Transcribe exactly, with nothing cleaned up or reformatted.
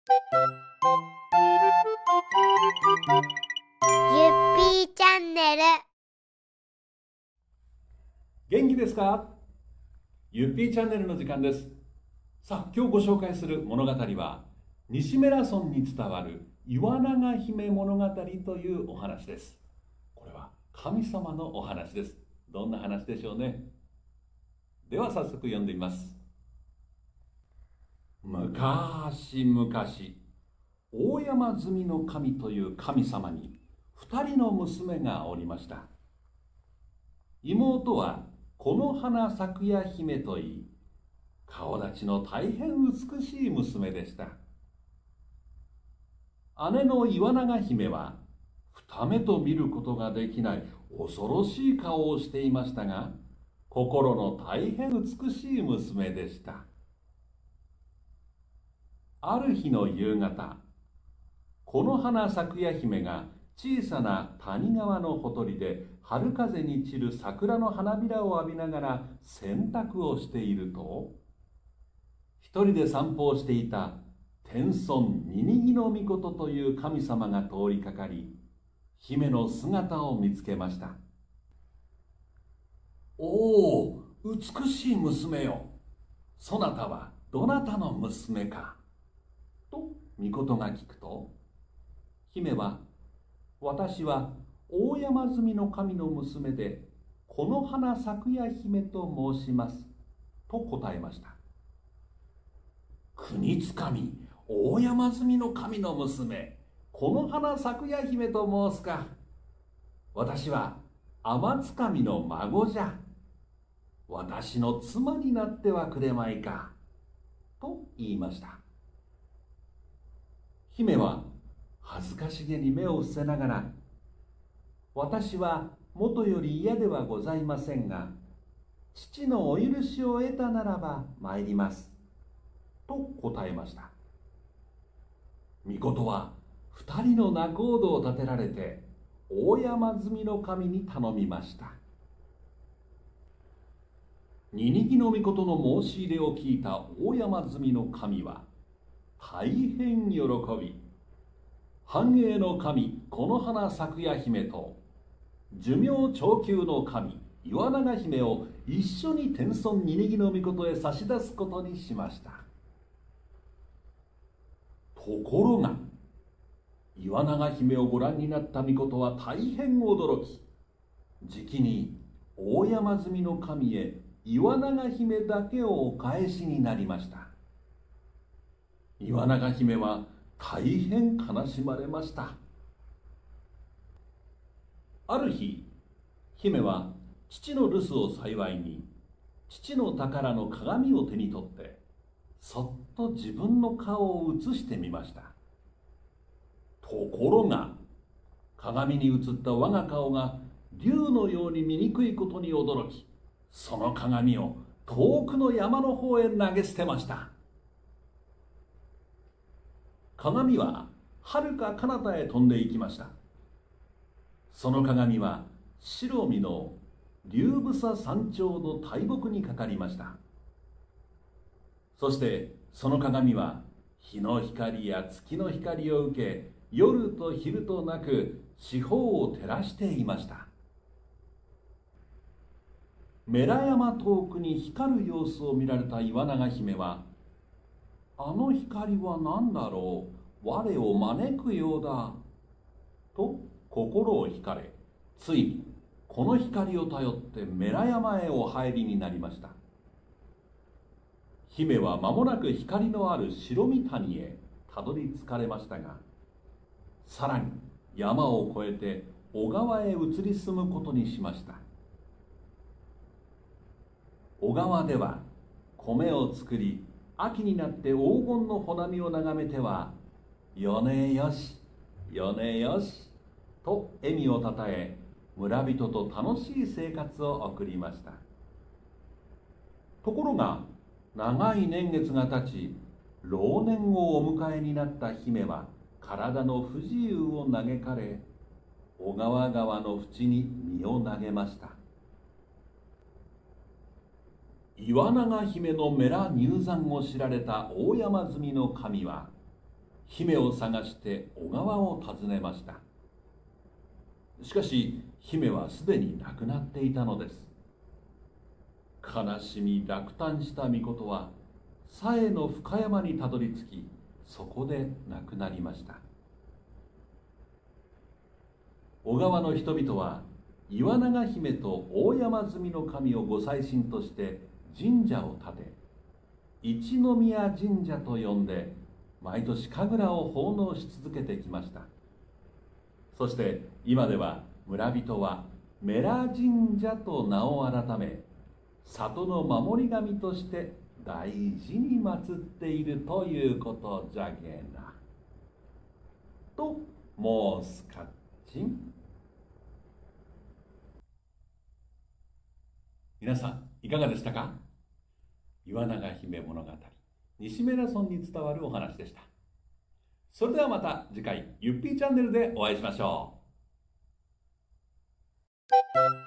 ゆっぴーチャンネル。 元気ですか？ゆっぴーチャンネルの時間です。さあ、今日ご紹介する物語は西米良村に伝わる岩永姫物語というお話です。これは神様のお話です。どんな話でしょうね。では早速読んでみます。昔々、大山積の神という神様に二人の娘がおりました。妹はこの花咲夜姫といい、顔立ちの大変美しい娘でした。姉の岩永姫は二目と見ることができない恐ろしい顔をしていましたが、心の大変美しい娘でした。ある日の夕方、この花咲夜姫が小さな谷川のほとりで春風に散る桜の花びらを浴びながら洗濯をしていると、一人で散歩をしていた天孫ニニギノミコトという神様が通りかかり、姫の姿を見つけました。おお、美しい娘よ。そなたはどなたの娘か。とミコトが聞くと、姫は、私は大山積の神の娘で、この花咲夜姫と申します。と答えました。国つかみ、大山積の神の娘、この花咲夜姫と申すか。私は天つかみの孫じゃ。私の妻になってはくれまいか。と言いました。姫は恥ずかしげに目を伏せながら、私は元より嫌ではございませんが、父のお許しを得たならば参ります。と答えました。みことは二人の仲人を立てられて、大山積の神に頼みました。ニニギノミコトの申し入れを聞いた大山積の神は大変喜び、繁栄の神この花咲夜姫と寿命長久の神岩永姫を一緒に天孫ニニギノミコトへ差し出すことにしました。ところが岩永姫をご覧になったみことは大変驚き、じきに大山積の神へ岩永姫だけをお返しになりました。岩永姫は大変悲しまれました。ある日、姫は父の留守を幸いに、父の宝の鏡を手に取って、そっと自分の顔を映してみました。ところが、鏡に映った我が顔が竜のように醜いことに驚き、その鏡を遠くの山の方へ投げ捨てました。鏡は遥か彼方へ飛んでいきました。その鏡は白身の竜房山頂の大木にかかりました。そしてその鏡は日の光や月の光を受け、夜と昼となく四方を照らしていました。メラ山遠くに光る様子を見られた岩永姫は、あの光は何だろう、我を招くようだ。と心を惹かれ、ついにこの光を頼ってメラ山へお入りになりました。姫は間もなく光のある白身谷へたどり着かれましたが、さらに山を越えて小川へ移り住むことにしました。小川では米を作り、秋になって黄金の穂波を眺めては、よねよし、よねよし、と笑みをたたえ、村人と楽しい生活を送りました。ところが、長い年月が経ち、老年をお迎えになった姫は、体の不自由を嘆かれ、小川川の淵に身を投げました。岩永姫のメラ入山を知られた大山積の神は、 姫を探して小川を訪ねました。しかし姫はすでに亡くなっていたのです。悲しみ落胆した命は佐江の深山にたどり着き、そこで亡くなりました。小川の人々は岩永姫と大山積の神をご祭神として神社を建て、一宮神社と呼んで毎年神楽を奉納し続けてきました。そして今では村人はメラ神社と名を改め、里の守り神として大事に祀っているということじゃげな。と申すかっちん。皆さんいかがでしたか？岩永姫物語、西米良村に伝わるお話でした。それではまた次回ゆっぴーチャンネルでお会いしましょう。